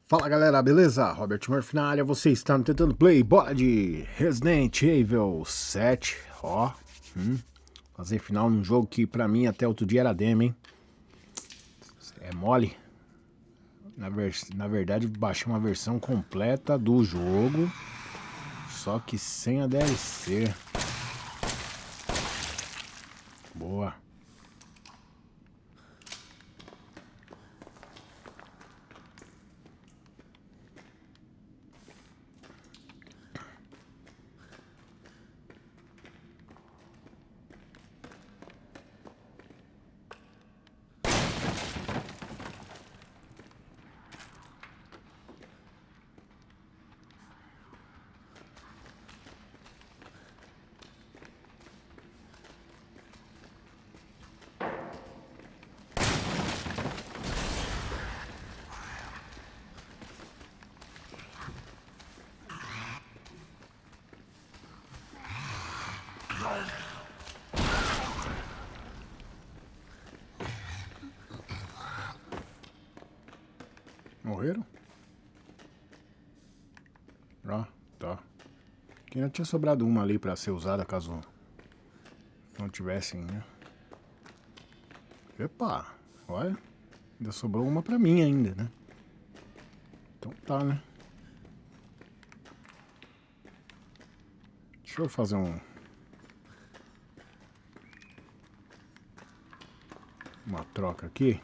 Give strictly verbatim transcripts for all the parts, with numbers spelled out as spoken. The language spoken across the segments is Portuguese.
Fala galera, beleza? Robert Murphy na área, você está no Tentando Play, bora de Resident Evil sete, ó, hum, fazer final num jogo que pra mim até outro dia era demo, hein? É mole. Na, vers na verdade baixei uma versão completa do jogo, só que sem a D L C. Boa. Morreram? Ah, tá. Que ainda tinha sobrado uma ali pra ser usada caso não tivessem, né? Epa, olha, ainda sobrou uma pra mim ainda, né? Então tá, né? Deixa eu fazer um... uma troca aqui.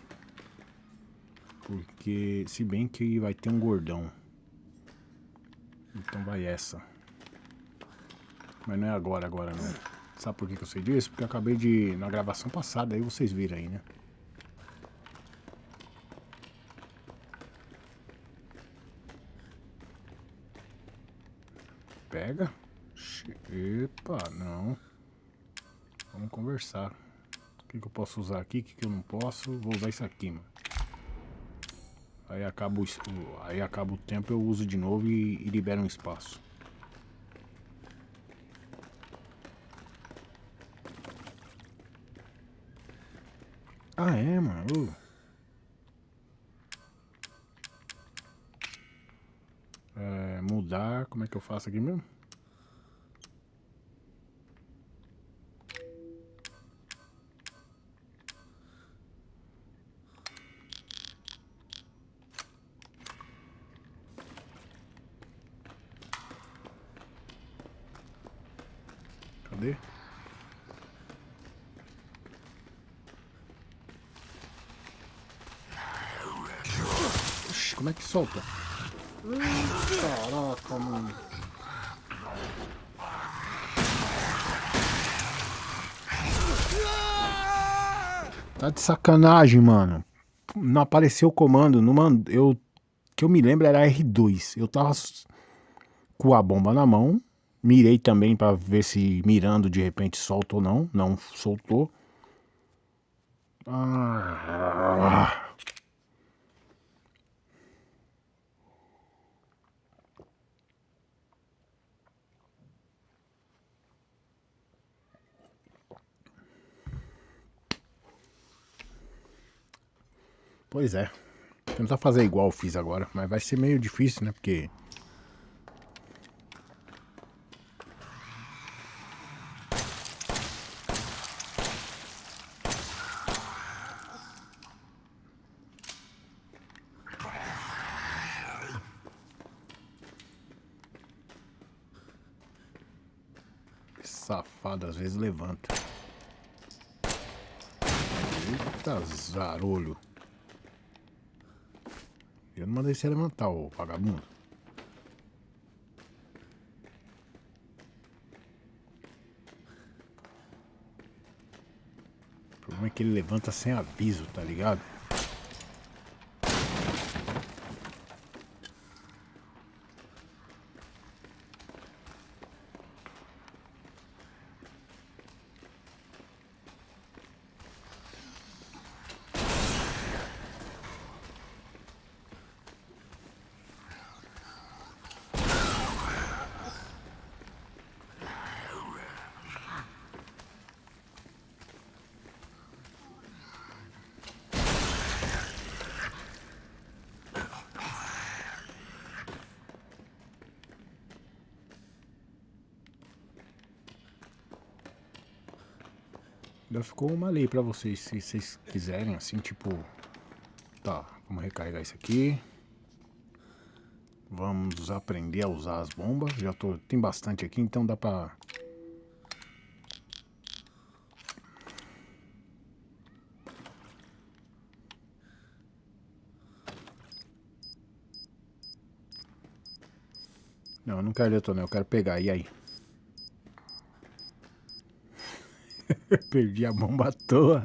Porque, se bem que vai ter um gordão. Então vai essa. Mas não é agora, agora não. Sabe por que que eu sei disso? Porque eu acabei de... na gravação passada, aí vocês viram aí, né? Pega. Epa, não. Vamos conversar. O que que eu posso usar aqui? O que que eu não posso? Vou usar isso aqui, mano. Aí acaba o, aí acaba o tempo, eu uso de novo e, e libero um espaço. Ah, é, mano? Uh. É, mudar, como é que eu faço aqui mesmo? Cadê? Oxi, como é que solta? Caraca, mano. Tá de sacanagem, mano. Não apareceu o comando. Não mand... eu... que eu me lembro era R dois. Eu tava com a bomba na mão. Mirei também pra ver se mirando de repente solta ou não. Não soltou. Ah... Pois é. Vou tentar fazer igual eu fiz agora. Mas vai ser meio difícil, né? Porque... safado, às vezes levanta. Eita zarolho. Eu não mandei você levantar, ô vagabundo. O problema é que ele levanta sem aviso, tá ligado? Já ficou uma lei pra vocês, se vocês quiserem, assim, tipo... Tá, vamos recarregar isso aqui. Vamos aprender a usar as bombas. Já tô, tem bastante aqui, então dá pra... Não, eu não quero detonar, eu quero pegar. E aí? Perdi a bomba à toa.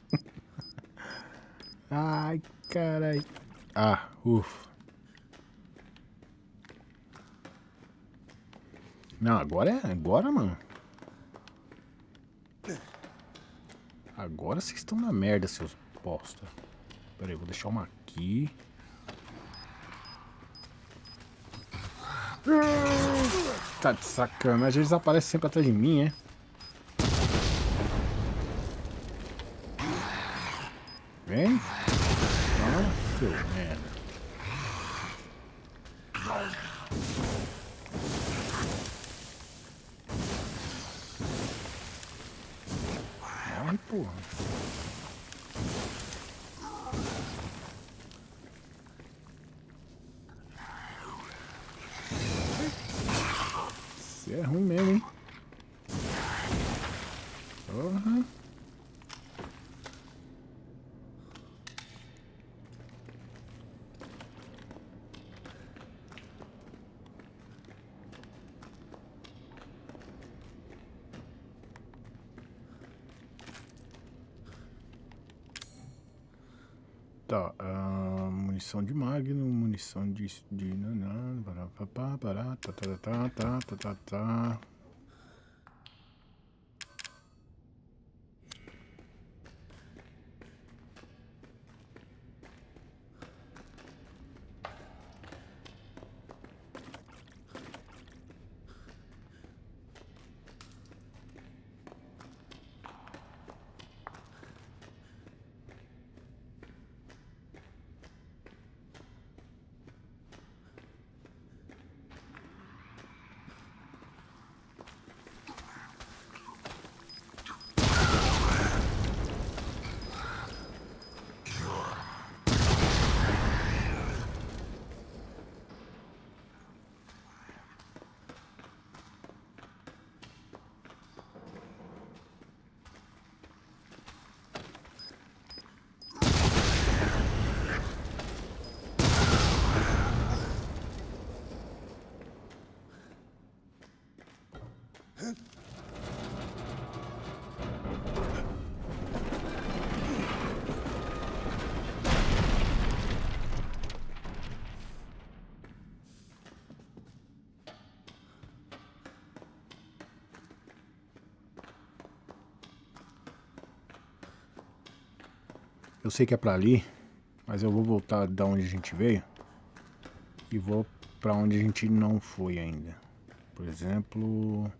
Ai, carai. Ah, ufa. Não, agora é... Agora, mano. Agora vocês estão na merda, seus bosta. Pera aí, vou deixar uma aqui. Tá de sacanagem, eles aparecem sempre atrás de mim, é? Vem? Ah, seu merda. Morre, porra. Você é ruim mesmo, hein? Porra. Tá, uh, munição de Magnum, munição de... de nanã, pará, pará, pará, tá, tá, tá, tá, tá, tá, tá. Eu sei que é pra ali, mas eu vou voltar da onde a gente veio e vou pra onde a gente não foi ainda. Por exemplo,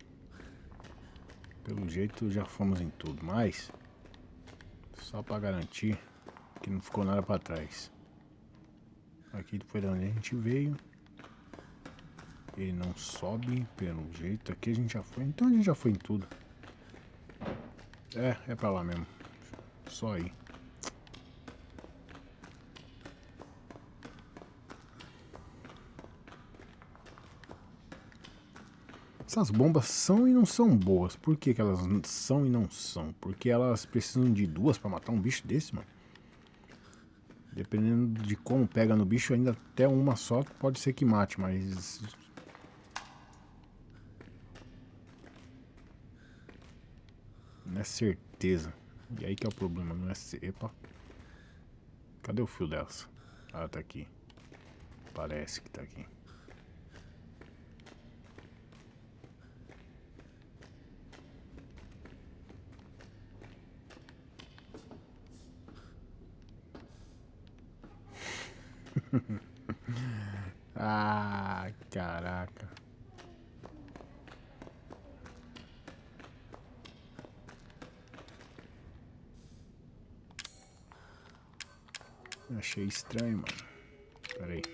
pelo jeito já fomos em tudo, mas só pra garantir que não ficou nada pra trás. Aqui foi da onde a gente veio. Ele não sobe pelo jeito. Aqui a gente já foi, então a gente já foi em tudo. É, é pra lá mesmo. Só aí. Essas bombas são e não são boas. Por que que elas são e não são? Porque elas precisam de duas pra matar um bicho desse, mano. Dependendo de como pega no bicho, ainda até uma só pode ser que mate, mas... não é certeza. E aí que é o problema, não é ser... Epa. Cadê o fio delas? Ah, tá aqui. Parece que tá aqui. Ah, caraca. Achei estranho, mano. Pera aí.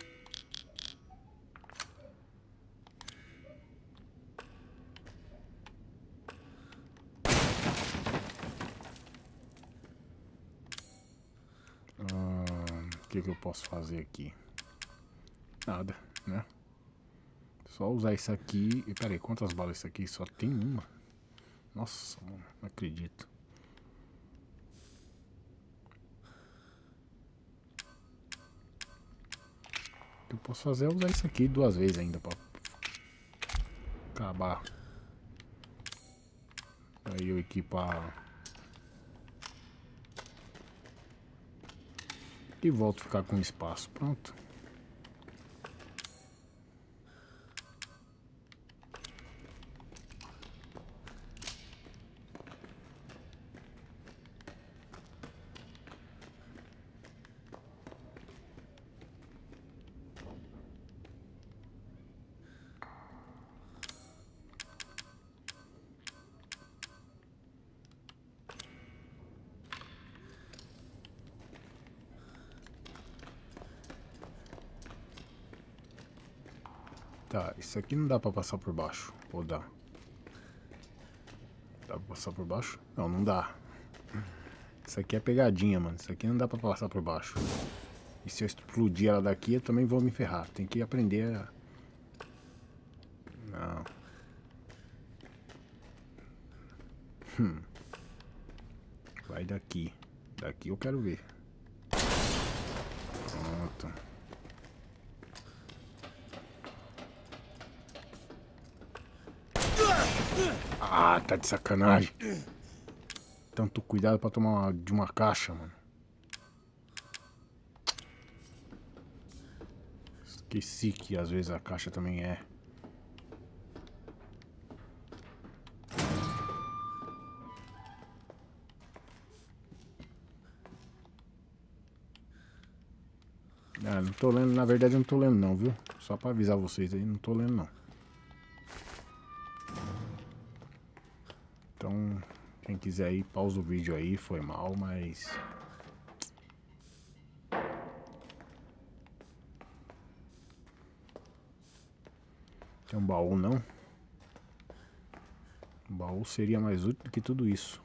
que, que eu posso fazer aqui? Nada, né? Só usar isso aqui. E peraí, quantas balas isso aqui? Só tem uma? Nossa, mano, não acredito. O que eu posso fazer é usar isso aqui duas vezes ainda pra acabar. Aí eu equipar. E volto a ficar com espaço. Pronto. Tá, isso aqui não dá pra passar por baixo. Ou dá? Dá pra passar por baixo? Não, não dá. Isso aqui é pegadinha, mano. Isso aqui não dá pra passar por baixo. E se eu explodir ela daqui, eu também vou me ferrar. Tem que aprender a... Não. Hum. Vai daqui. Daqui eu quero ver. Pronto. Ah, tá de sacanagem. Tanto cuidado pra tomar uma, de uma caixa, mano. Esqueci que às vezes a caixa também é. Ah, não tô lendo, na verdade eu não tô lendo não, viu? Só pra avisar vocês aí, não tô lendo não. Então, quem quiser aí, pausa o vídeo aí, foi mal, mas... Tem um baú não? O baú seria mais útil do que tudo isso.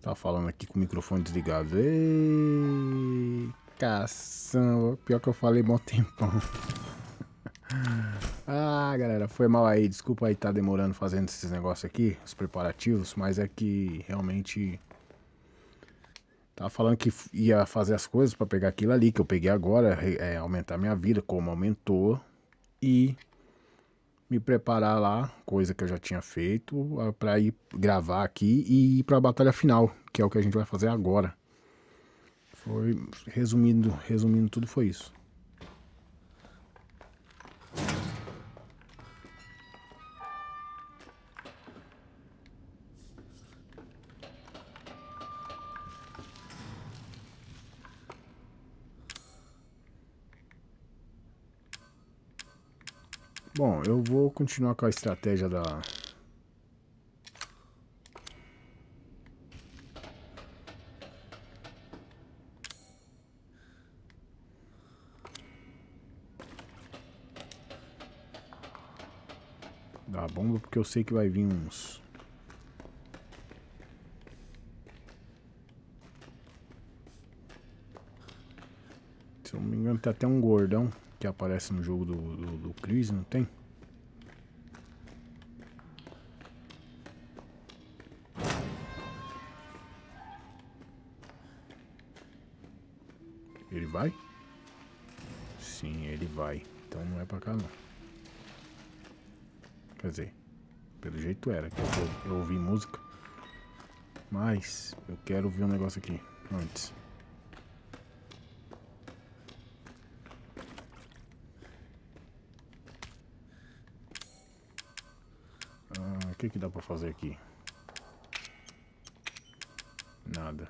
Tá falando aqui com o microfone desligado. Ei, caçamba. Pior que eu falei bom tempão. Ah, galera, foi mal aí. Desculpa aí tá demorando fazendo esses negócios aqui, os preparativos, mas é que realmente tava falando que ia fazer as coisas pra pegar aquilo ali que eu peguei agora, é, aumentar minha vida, como aumentou, e me preparar lá, coisa que eu já tinha feito, pra ir gravar aqui e ir pra batalha final, que é o que a gente vai fazer agora. Foi, resumindo, resumindo tudo foi isso. Bom, eu vou continuar com a estratégia da... da bomba, porque eu sei que vai vir uns... Se eu não me engano, tem até um gordão que aparece no jogo do, do, do Chris, não tem? Ele vai? Sim, ele vai. Então não é pra cá não. Quer dizer, pelo jeito era, que eu, eu ouvi música. Mas eu quero ver um negócio aqui antes. Ah, o que que dá pra fazer aqui? Nada.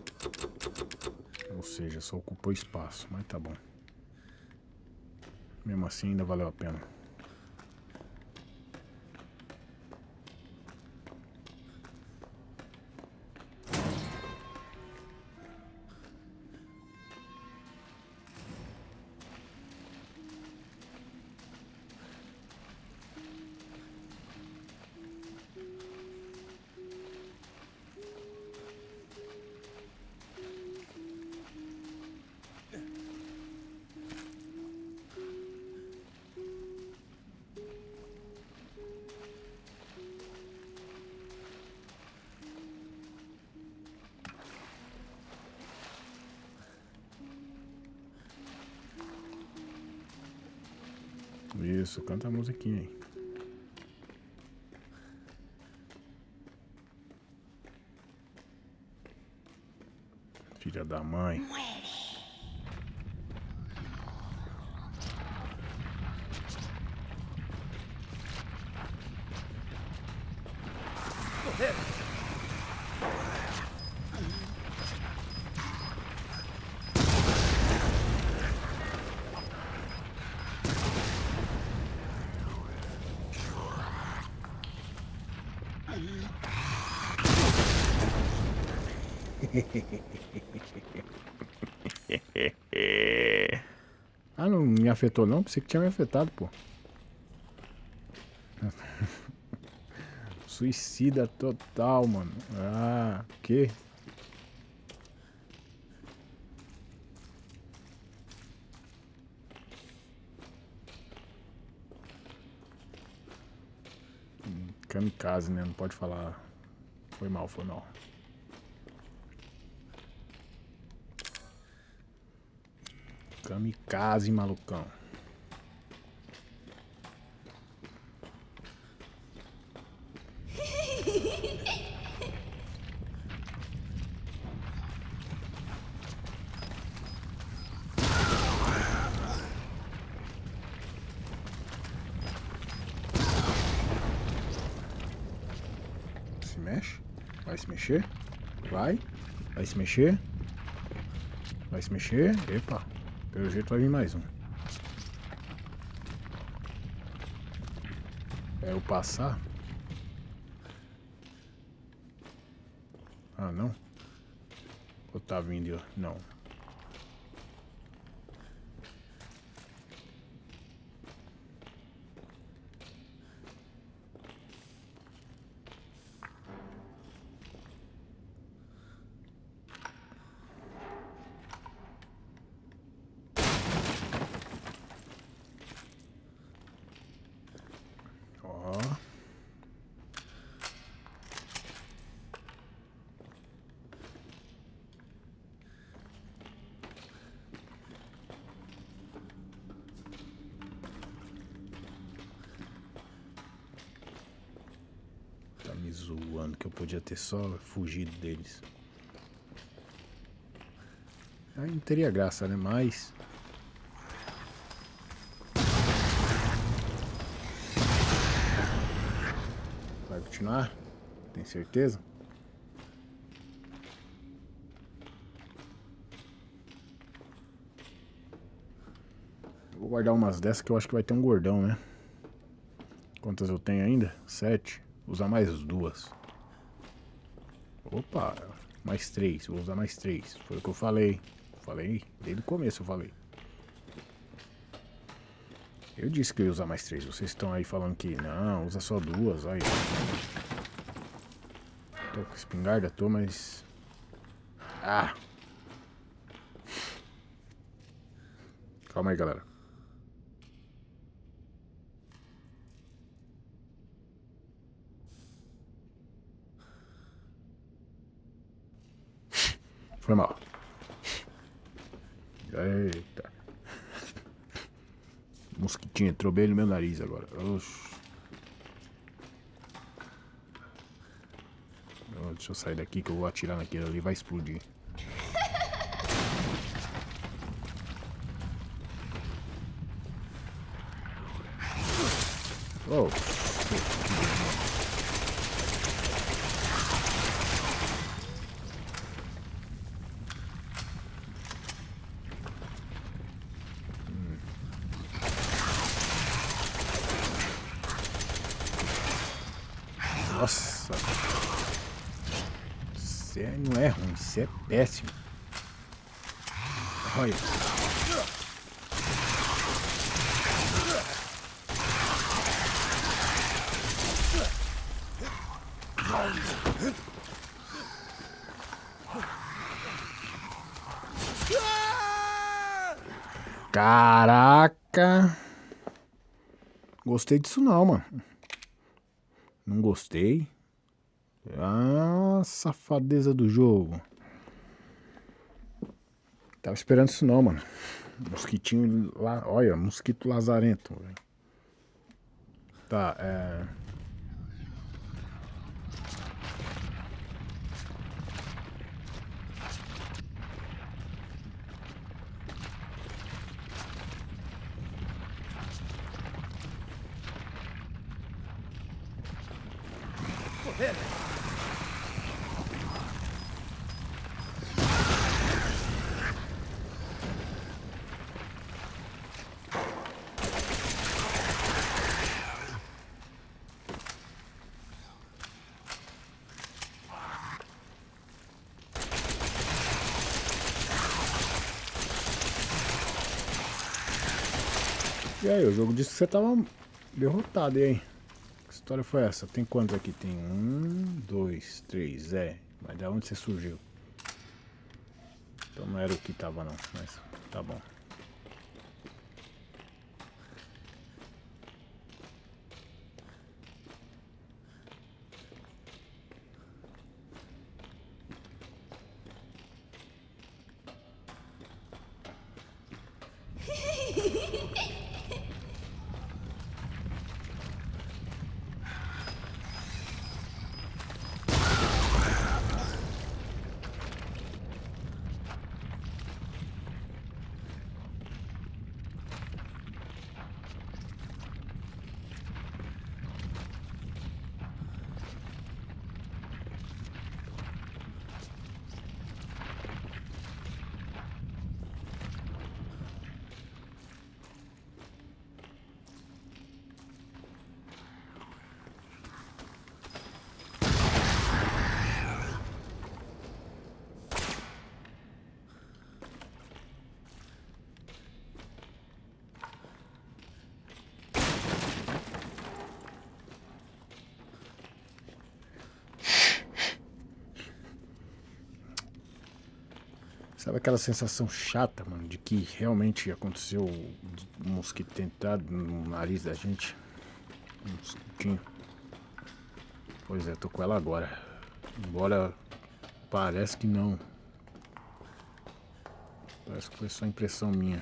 Ou seja, só ocupou espaço, mas tá bom. Mesmo assim ainda valeu a pena. Isso, canta a musiquinha aí. Filha da mãe. Ah, não me afetou não? Pensei que tinha me afetado, pô. Suicida total, mano. Ah, que? Kamikaze, né? Não pode falar. Foi mal, foi mal. Kamikaze, malucão. Se mexe? Vai se mexer? Vai? Vai se mexer? Vai se mexer? Epa, pelo jeito vai vir mais um. É o passar? Ah, não? Ou tá vindo? Não. zoando que eu podia ter só fugido deles. Aí não teria graça, né? Mas... vai continuar? Tem certeza? Vou guardar umas dessas que eu acho que vai ter um gordão, né? Quantas eu tenho ainda? Sete. Vou usar mais duas. Opa, mais três. Vou usar mais três. Foi o que eu falei. Falei, desde o começo eu falei. Eu disse que eu ia usar mais três. Vocês estão aí falando que não, usa só duas. Aí. Tô com espingarda, tô, mas... Ah! Calma aí, galera. Foi mal. Eita. Mosquitinho entrou bem no meu nariz agora. Oxi. Oh, deixa eu sair daqui que eu vou atirar naquele ali e vai explodir. Oh. Nossa. Isso é, não é ruim, isso é péssimo. Olha. Caraca. Gostei disso não, mano. Não gostei. Ah, safadeza do jogo. Tava esperando isso não, mano. Mosquitinho lá. Olha, mosquito lazarento. Véio. Tá, é... E aí, o jogo disse que você tava derrotado, e aí? Que história foi essa? Tem quantos aqui? Tem um, dois, três, é. Mas da onde você surgiu? Então não era o que tava não, mas tá bom. Sabe aquela sensação chata, mano, de que realmente aconteceu um mosquito ter entrado no nariz da gente? Um mosquitinho. Pois é, tô com ela agora. Embora parece que não. Parece que foi só impressão minha.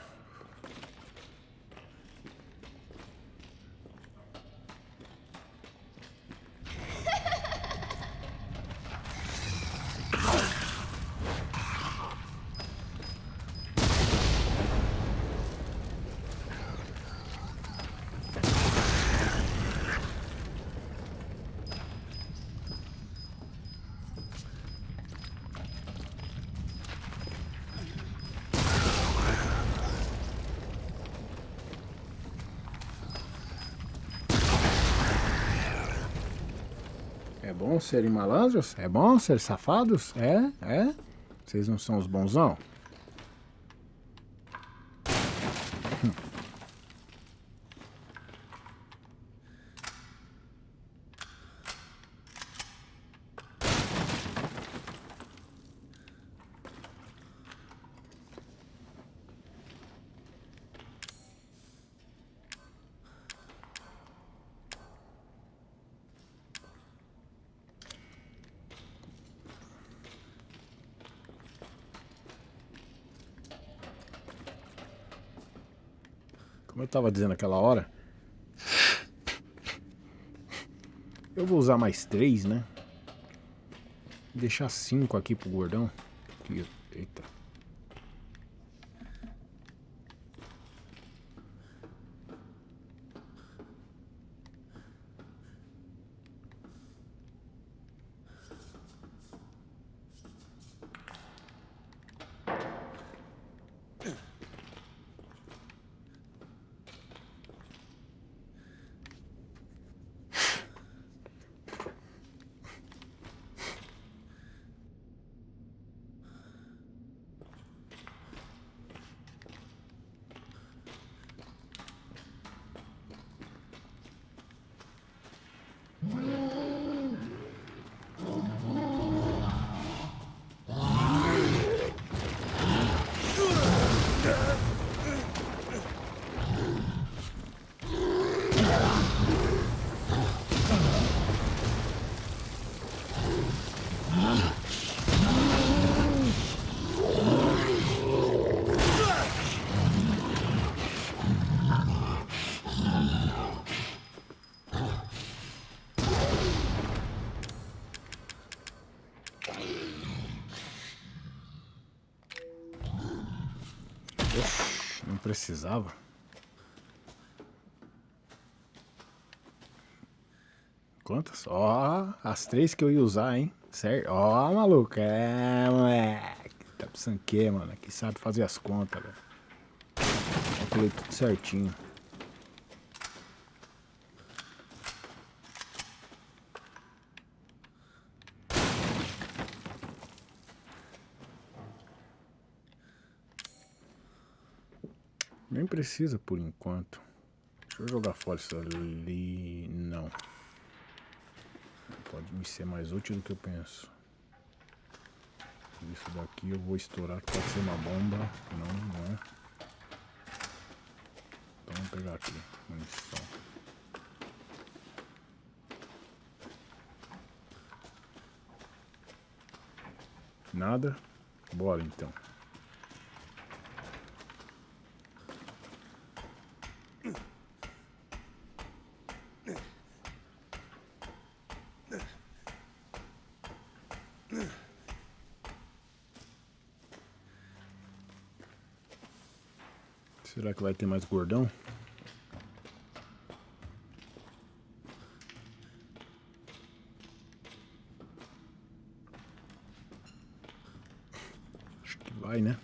É bom serem malandros? É bom ser safados? É? É? Vocês não são os bonzão? Como eu tava dizendo aquela hora, eu vou usar mais três, né? Deixar cinco aqui pro gordão. Aqui, eita. Oxi, não precisava. Quantas? Ó, as três que eu ia usar, hein? Certo? Ó, maluco. É, moleque. Tá pensando que, mano? Que sabe fazer as contas, velho. Calculei tudo certinho. Nem precisa por enquanto. Deixa eu jogar fora isso ali. Não. Pode me ser mais útil do que eu penso. Isso daqui eu vou estourar, que pode ser uma bomba. Não, não é. Então vamos pegar aqui. Munição. Nada? Bora então. Será que vai ter mais gordão? Acho que vai, né?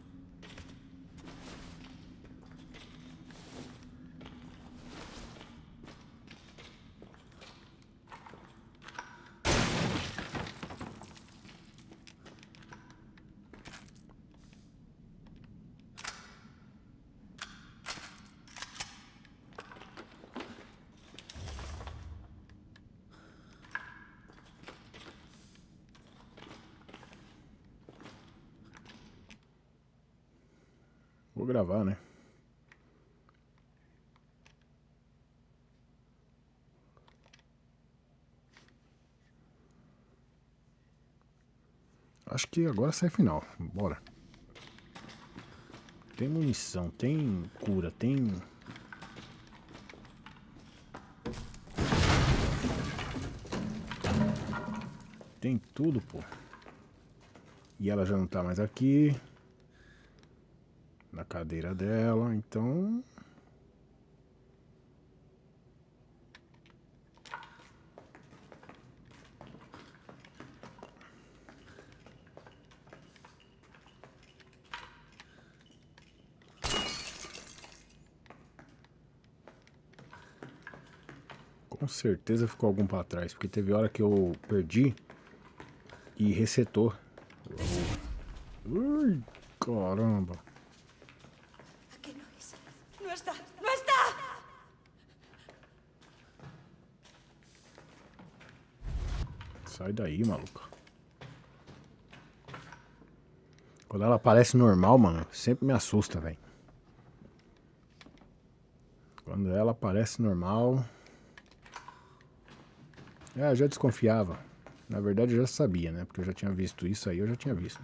Vou gravar, né? Acho que agora sai final. Bora. Tem munição, tem cura, tem... Tem tudo, pô. E ela já não tá mais aqui. Na cadeira dela, então... com certeza ficou algum pra trás, porque teve hora que eu perdi e resetou. Ui, caramba. Aqui não está. Não está. Não está. Sai daí, maluca. Quando ela aparece normal, mano, sempre me assusta, velho. Quando ela aparece normal... É, eu já desconfiava. Na verdade, eu já sabia, né? Porque eu já tinha visto isso aí, eu já tinha visto.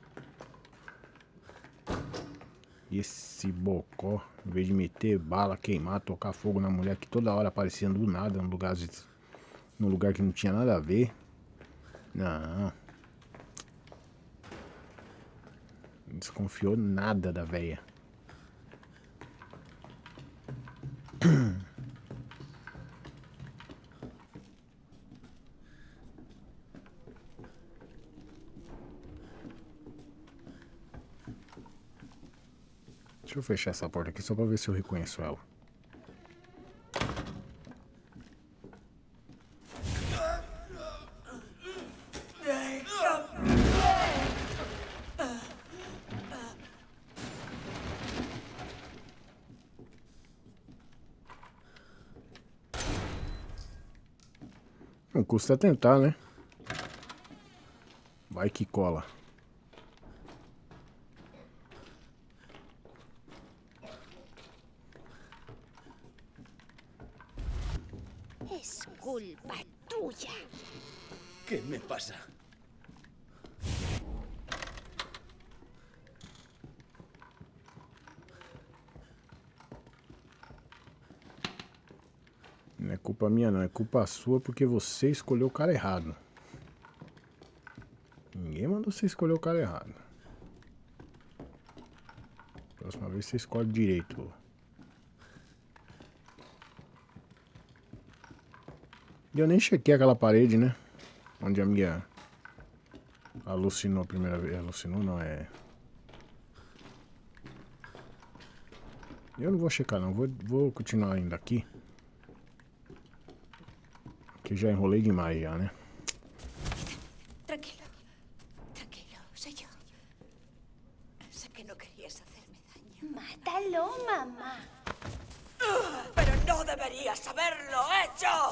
E esse bocó, em vez de meter bala, queimar, tocar fogo na mulher que toda hora aparecia do nada, num lugar, num lugar que não tinha nada a ver. Não. Não desconfiou nada da véia. Deixa eu fechar essa porta aqui só pra ver se eu reconheço ela. Não custa tentar, né? Vai que cola. Es culpa tuya. ¿Qué me pasa? Não é culpa minha não, é culpa sua porque você escolheu o cara errado. Ninguém mandou você escolher o cara errado. Próxima vez você escolhe direito. E eu nem chequei aquela parede, né? Onde a minha alucinou a primeira vez. Alucinou não, é... Eu não vou checar não, vou, vou continuar ainda aqui. Que já enrolei demais já, né? Tranquilo. Tranquilo. Soy yo. Sé que no querías hacerme daño. Mátalo, mamá. Pero no deberías haberlo hecho.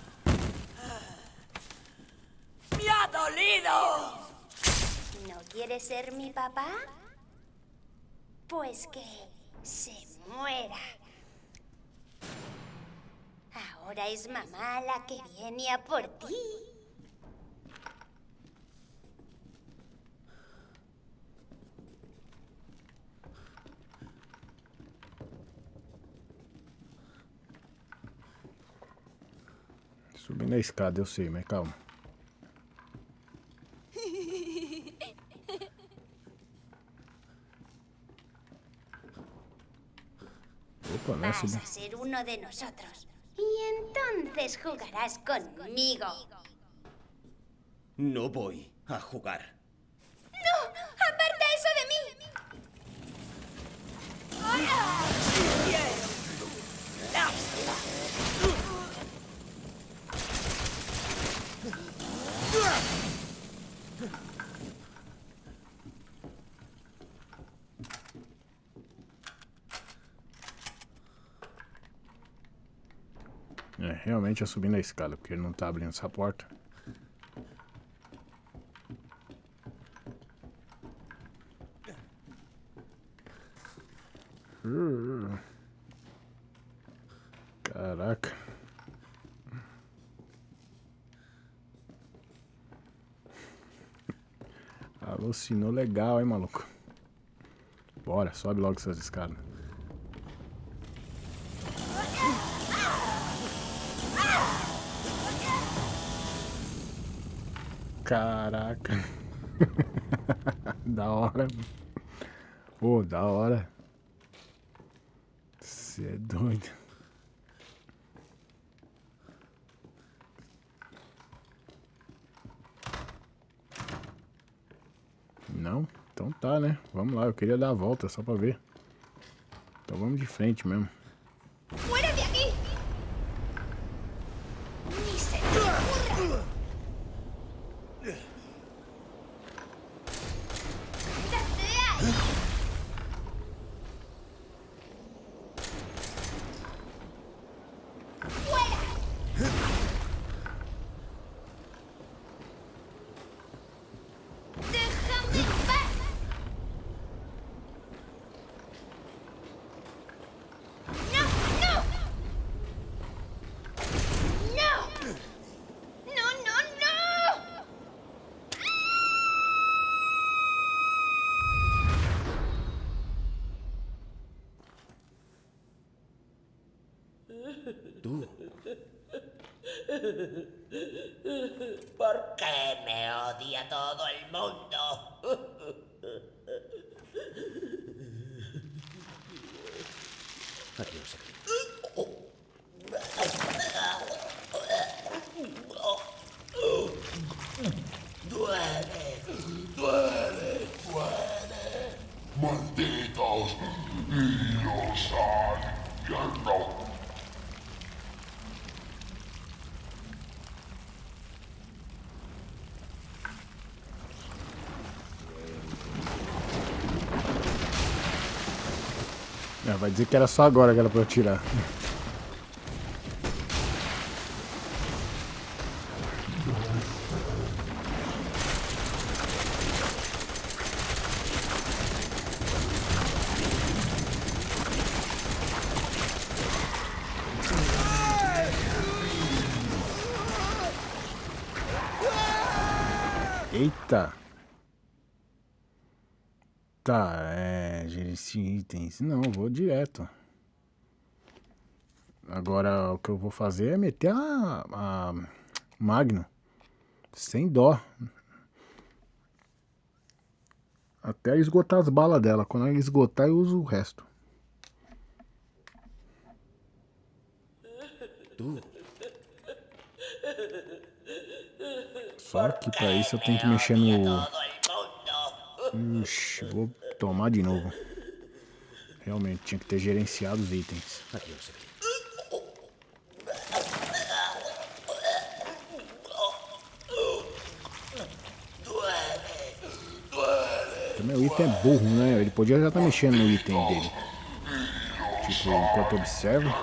¡Me ha dolido! ¿No quieres ser mi papá? Pues que se muera. Ahora es mamá la que viene a por ti. Subindo a escada, eu sei, mas calma. Opa, não é Vas subir. a ser uno de nosotros. Y entonces jugarás conmigo. No voy a jugar. ¡No! ¡Aparta eso de mí! É, realmente é subindo a escada, porque ele não tá abrindo essa porta. Caraca. Alucinou legal, hein, maluco? Bora, sobe logo essas escadas. Caraca. Da hora. Pô, da hora. Você é doido. Não? Então tá, né? Vamos lá, eu queria dar a volta só pra ver. Então vamos de frente mesmo. ¡Fuera de aquí! Ni se te ocurra. ¡Quítate ahí! ¡Fuera! ¡Déjame en paz! ¡No! ¡No! ¡No! ¡No, no, no! Tú. ¿Por qué me odia todo el mundo? Adiós. Duele, duele, duele. Malditos, iros al infierno. Ah, vai dizer que era só agora que era pra eu tirar. Eita! Tá, é... gerenciar itens. Não, vou direto. Agora o que eu vou fazer é meter a, a Magno. Sem dó. Até esgotar as balas dela. Quando ela esgotar, eu uso o resto. Tú. Só que pra isso eu tenho que mexer no... Ixi, vou tomar de novo. Realmente, tinha que ter gerenciado os itens. Adiós. Também o item é burro, né? Ele podia já estar mexendo no item dele. Tipo, enquanto observa.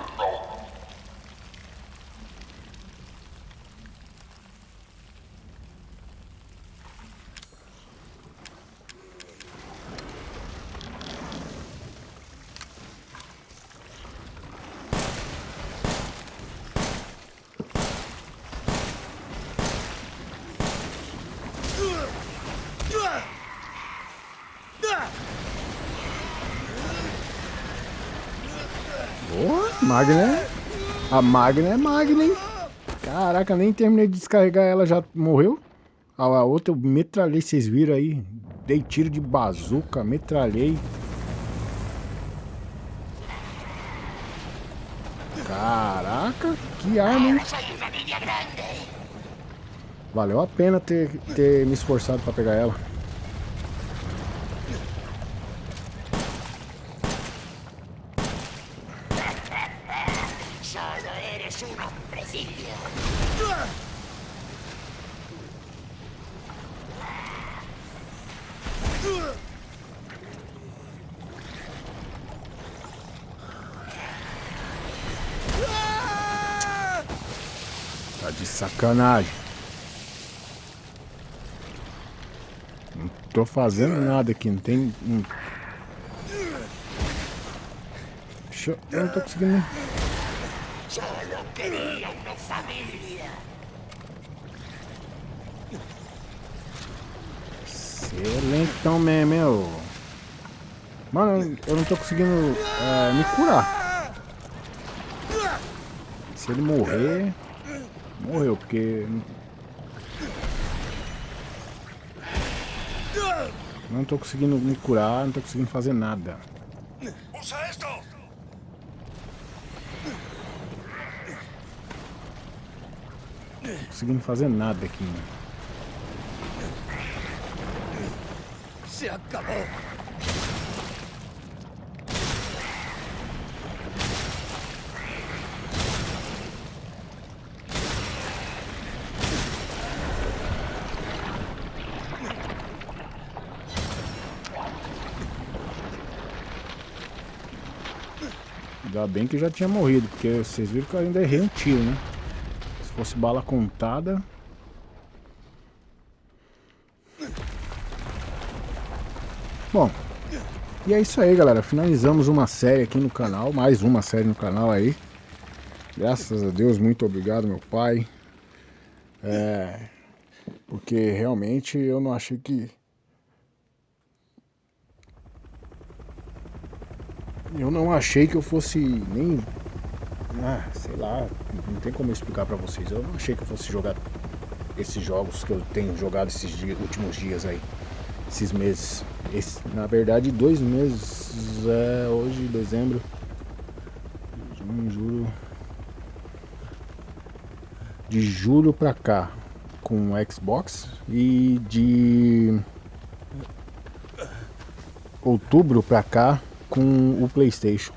Boa, Magna. A Magna é Magna, hein? Caraca, nem terminei de descarregar ela, já morreu. A outra eu metralhei, vocês viram aí. Dei tiro de bazuca, metralhei. Caraca, que arma, hein? Valeu a pena ter, ter me esforçado pra pegar ela. Solo eres un hombrecillo. Tá de sacanagem. Não tô fazendo nada aqui, não tem... Não... Deixa eu... eu não tô conseguindo... Solo quería una familia. Excelentão mesmo, meu. Mano, eu não tô conseguindo é, me curar. Se ele morrer... Morreu, porque... Não tô conseguindo me curar, não tô conseguindo fazer nada. ¡Usa esto! Não tô conseguindo fazer nada aqui, né? Se acabó. Ainda bem que já tinha morrido, porque vocês viram que eu ainda errei um tiro, né? Se fosse bala contada... Bom, e é isso aí, galera. Finalizamos uma série aqui no canal, mais uma série no canal aí. Graças a Deus, muito obrigado, meu pai. É... Porque realmente eu não achei que... Eu não achei que eu fosse nem... Ah, sei lá, não tem como eu explicar pra vocês. Eu não achei que eu fosse jogar esses jogos que eu tenho jogado esses dias, últimos dias aí. Esses meses. Esse, na verdade, dois meses. É, hoje, dezembro. Junho, julho. De julho pra cá. Com o Xbox. E de outubro pra cá. Com o PlayStation.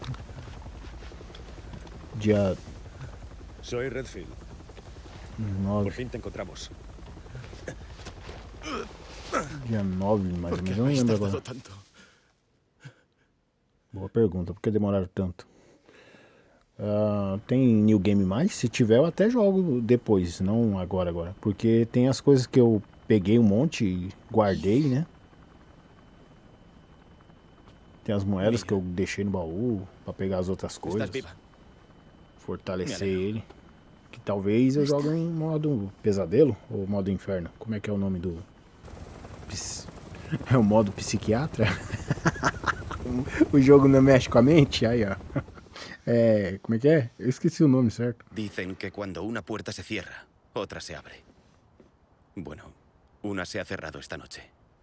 Dia Soy Redfield. nove. Por fin te encontramos. Dia nove, mais ou ¿Por menos. qué Eu não habéis lembro tardado agora. tanto? Boa pergunta. Por que demoraram tanto? Uh, tem New Game mais? Se tiver, eu até jogo depois. Não agora, agora. Porque tem as coisas que eu peguei um monte e guardei, né? Tem as moedas que eu deixei no baú pra pegar as outras coisas. Estás viva. Fortalecer ele. Que talvez eu jogue em modo pesadelo ou modo inferno. Como é que é o nome do... Ps- É o modo psiquiatra? O jogo não mexe com a mente? Aí, ó. É, como é que é? Eu esqueci o nome, certo? Dicen que cuando una puerta se cierra, otra se abre. Bueno, una se ha cerrado esta noche.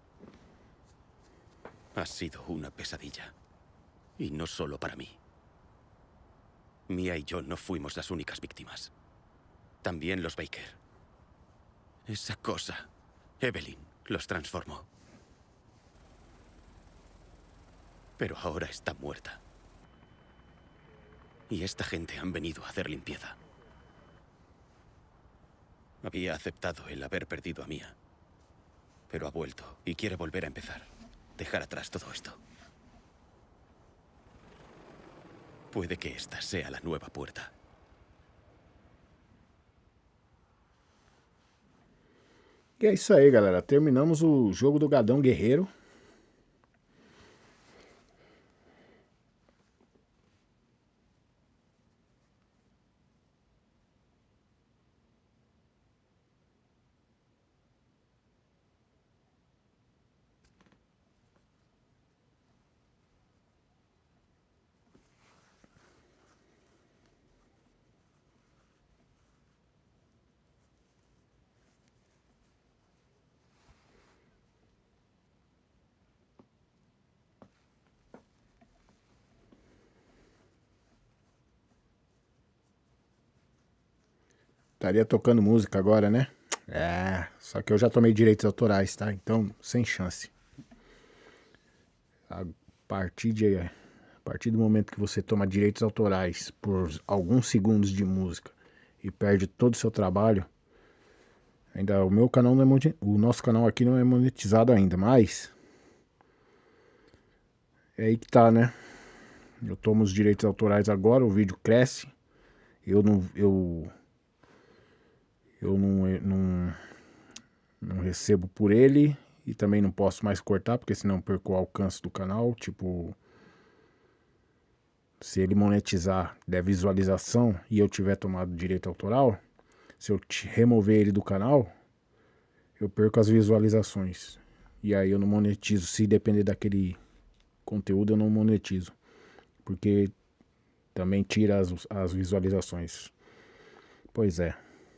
Ha sido una pesadilla. Y no solo para mí. Mia y yo no fuimos las únicas víctimas. También los Baker. Esa cosa, Evelyn, los transformó. Pero ahora está muerta. Y esta gente han venido a hacer limpieza. Había aceptado el haber perdido a Mia. Pero ha vuelto y quiere volver a empezar. Dejar atrás todo esto. Puede que esta sea la nueva puerta. E é isso aí, galera. Terminamos o jogo do Gadão Guerreiro. Estaria tocando música agora, né? É, só que eu já tomei direitos autorais, tá? Então, sem chance. A partir de, a partir do momento que você toma direitos autorais por alguns segundos de música e perde todo o seu trabalho, ainda o meu canal não é monetizado, o nosso canal aqui não é monetizado ainda, mas é aí que tá, né? Eu tomo os direitos autorais agora, o vídeo cresce, eu não, eu eu não, não, não recebo por ele e também não posso mais cortar, porque senão perco o alcance do canal. Tipo, se ele monetizar, der visualização e eu tiver tomado direito autoral, se eu remover ele do canal, eu perco as visualizações. E aí eu não monetizo. Se depender daquele conteúdo, eu não monetizo, porque também tira as, as visualizações. Pois é.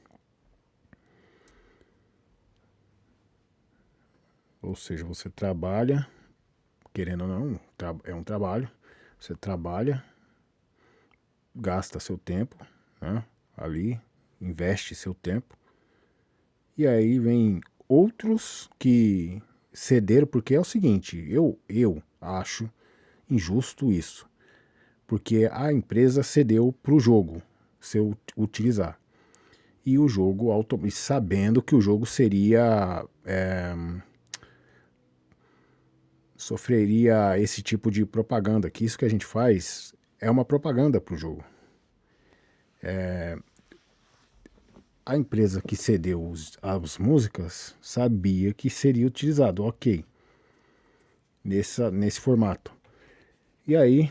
Ou seja, você trabalha, querendo ou não, é um trabalho. Você trabalha, gasta seu tempo, né, ali, investe seu tempo. E aí vem outros que cederam, porque é o seguinte, eu, eu acho injusto isso. Porque a empresa cedeu para o jogo, se eu utilizar. E o jogo, sabendo que o jogo seria... É, sofreria esse tipo de propaganda, que isso que a gente faz é uma propaganda para o jogo. É, a empresa que cedeu os, as músicas sabia que seria utilizado, ok, nessa, nesse formato. E aí,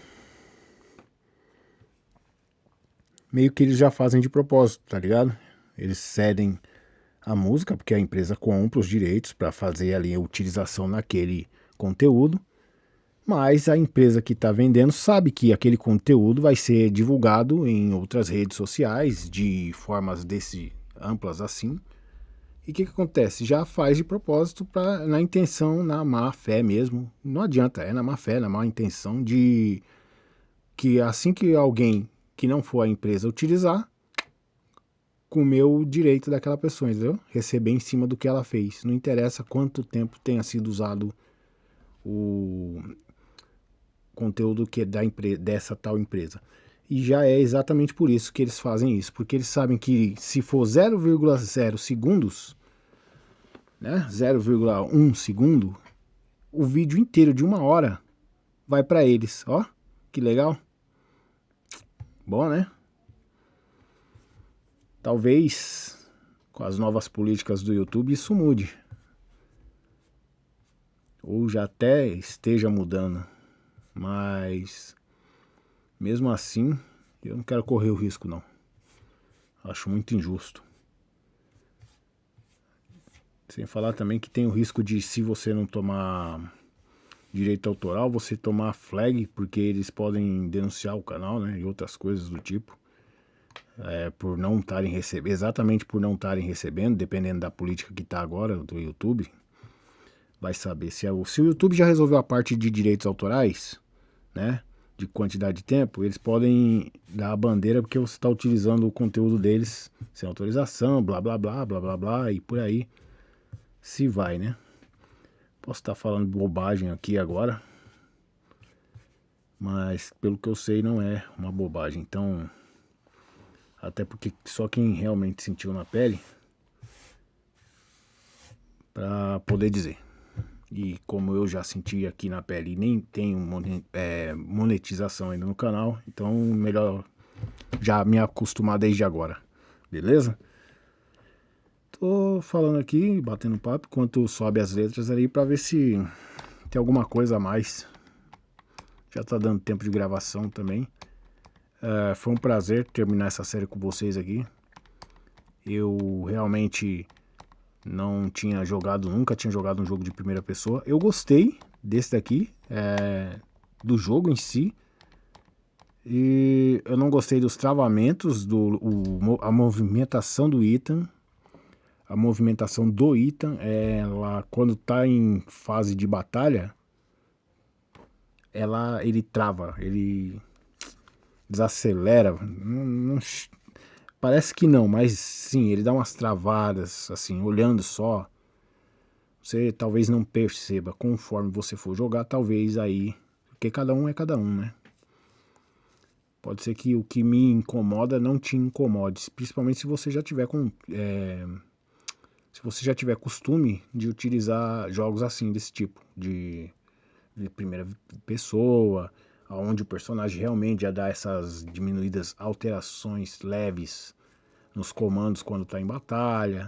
meio que eles já fazem de propósito, tá ligado? Eles cedem a música, porque a empresa compra os direitos para fazer ali a utilização naquele conteúdo, mas a empresa que está vendendo sabe que aquele conteúdo vai ser divulgado em outras redes sociais de formas desse amplas assim. E o que, que acontece? Já faz de propósito pra, na intenção, na má fé mesmo. Não adianta, é na má fé, na má intenção de que assim que alguém que não for a empresa utilizar, comer o direito daquela pessoa, entendeu? Receber em cima do que ela fez. Não interessa quanto tempo tenha sido usado o conteúdo que é da empre- dessa tal empresa. E já é exatamente por isso que eles fazem isso, porque eles sabem que se for zero vírgula zero segundos, né, zero vírgula um segundo, o vídeo inteiro de uma hora vai para eles. Ó, que legal. Bom, né? Talvez com as novas políticas do YouTube isso mude. Ou já até esteja mudando. Mas mesmo assim, eu não quero correr o risco não. Acho muito injusto. Sem falar também que tem o risco de, se você não tomar direito autoral, você tomar flag, porque eles podem denunciar o canal, né, e outras coisas do tipo. É, por não estarem recebendo, exatamente por não estarem recebendo, dependendo da política que está agora do YouTube. Vai saber se, é o, se o YouTube já resolveu a parte de direitos autorais, né, de quantidade de tempo, eles podem dar a bandeira porque você está utilizando o conteúdo deles sem autorização, blá blá blá, blá blá blá, e por aí se vai, né? Posso estar falando bobagem aqui agora, mas pelo que eu sei não é uma bobagem, então, até porque só quem realmente sentiu na pele para poder dizer. E como eu já senti aqui na pele e nem tenho monetização ainda no canal, então melhor já me acostumar desde agora, beleza? Tô falando aqui, batendo papo, enquanto sobe as letras ali pra ver se tem alguma coisa a mais. Já tá dando tempo de gravação também. É, foi um prazer terminar essa série com vocês aqui. Eu realmente não tinha jogado, nunca tinha jogado um jogo de primeira pessoa. Eu gostei desse daqui, é, do jogo em si. E eu não gostei dos travamentos, do, o, a movimentação do Ethan. A movimentação do Ethan, ela, quando tá em fase de batalha, ela, ele trava, ele desacelera. Não, não, parece que não, mas sim, ele dá umas travadas, assim, olhando só. Você talvez não perceba, conforme você for jogar, talvez aí, porque cada um é cada um, né? Pode ser que o que me incomoda não te incomode, principalmente se você já tiver com... É, se você já tiver costume de utilizar jogos assim, desse tipo, de, de primeira pessoa, onde o personagem realmente já dá essas diminuídas alterações leves nos comandos quando está em batalha.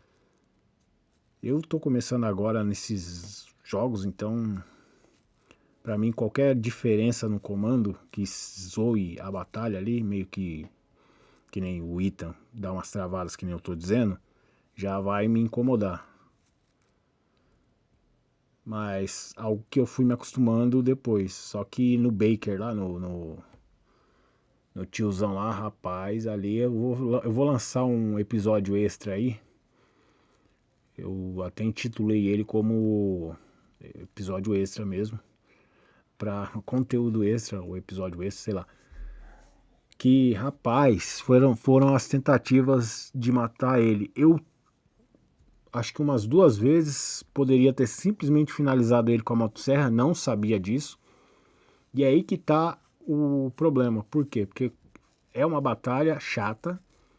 Eu estou começando agora nesses jogos, então para mim qualquer diferença no comando que zoe a batalha ali, meio que, que nem o Ethan dá umas travadas que nem eu estou dizendo, já vai me incomodar. Mas algo que eu fui me acostumando depois. Só que no Baker lá, no, no, no tiozão lá, rapaz, ali eu vou, eu vou lançar um episódio extra aí. Eu até intitulei ele como episódio extra mesmo. Pra conteúdo extra, ou episódio extra, sei lá. Que, rapaz, foram, foram as tentativas de matar ele. Eu acho que umas duas vezes poderia ter simplesmente finalizado ele com a motosserra, não sabia disso. E é aí que tá o problema. Por quê? Porque é uma batalha chata.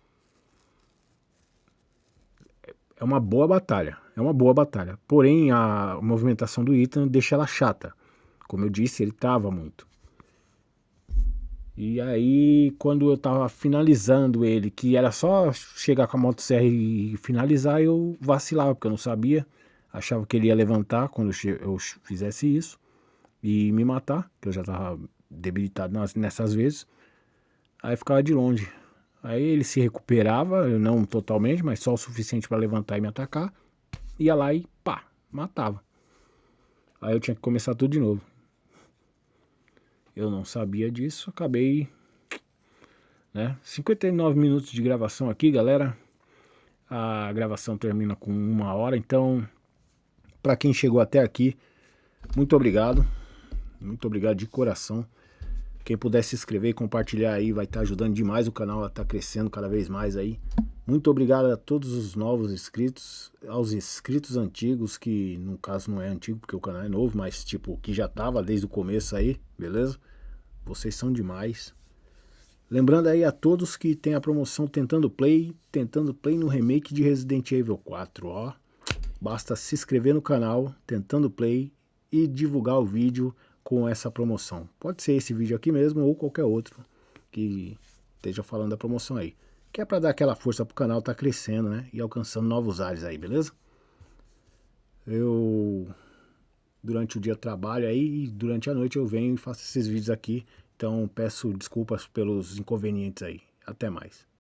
É uma boa batalha. É uma boa batalha. Porém, a movimentação do Ethan deixa ela chata. Como eu disse, ele trava muito. E aí, quando eu tava finalizando ele, que era só chegar com a motosserra e finalizar, eu vacilava, porque eu não sabia. Achava que ele ia levantar quando eu fizesse isso e me matar, que eu já tava debilitado nessas vezes. Aí ficava de longe. Aí ele se recuperava, não totalmente, mas só o suficiente para levantar e me atacar. Ia lá e pá, matava. Aí eu tinha que começar tudo de novo. Eu não sabia disso, acabei, né? cinquenta e nove minutos de gravação aqui, galera. A gravação termina com uma hora, então, para quem chegou até aqui, muito obrigado. Muito obrigado de coração. Quem puder se inscrever e compartilhar aí vai estar ajudando demais o canal a estar crescendo cada vez mais aí. Muito obrigado a todos os novos inscritos, aos inscritos antigos, que no caso não é antigo porque o canal é novo, mas tipo, que já tava desde o começo aí, beleza? Vocês são demais. Lembrando aí a todos que tem a promoção Tentando Play, Tentando Play no remake de Resident Evil quatro, ó. Basta se inscrever no canal Tentando Play e divulgar o vídeo com essa promoção. Pode ser esse vídeo aqui mesmo ou qualquer outro que esteja falando da promoção aí. Que é para dar aquela força pro canal tá crescendo, né? E alcançando novos ares aí, beleza? Eu durante o dia trabalho aí e durante a noite eu venho e faço esses vídeos aqui. Então peço desculpas pelos inconvenientes aí. Até mais.